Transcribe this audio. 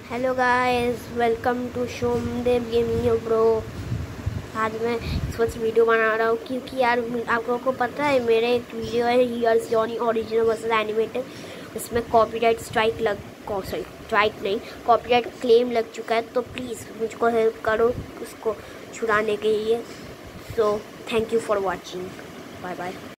Hello guys, welcome to Somdev gaming bro. आज मैं इस वक्त वीडियो बना रहा हूँ क्योंकि यार आप लोगों को पता है मेरे एक वीडियो है here's Johnny original versus animated. उसमें कॉपीराइट स्ट्राइक नहीं, कॉपीराइट क्लेम लग चुका है, तो प्लीज़ मुझको हेल्प करो उसको छुड़ाने के लिए। So thank you for watching, bye bye.